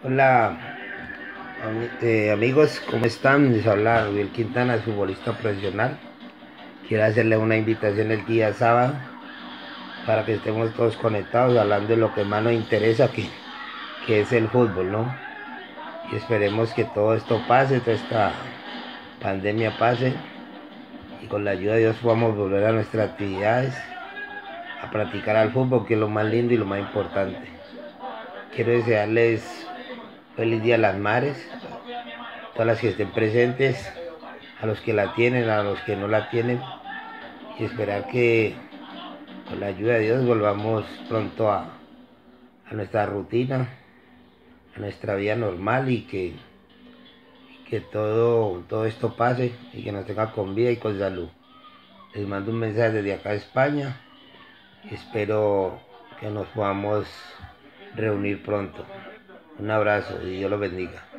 Hola amigos, ¿cómo están? Les habla Rubén Quintana, futbolista profesional. Quiero hacerles una invitación el día sábado para que estemos todos conectados hablando de lo que más nos interesa, que es el fútbol, ¿no? Y esperemos que todo esto pase, toda esta pandemia pase y con la ayuda de Dios podamos volver a nuestras actividades, a practicar al fútbol, que es lo más lindo y lo más importante. Quiero desearles feliz Día de las Madres, todas las que estén presentes, a los que la tienen, a los que no la tienen, y esperar que con la ayuda de Dios volvamos pronto a nuestra rutina, a nuestra vida normal y que todo esto pase y que nos tenga con vida y con salud. Les mando un mensaje desde acá de España y espero que nos podamos reunir pronto. Un abrazo y Dios los bendiga.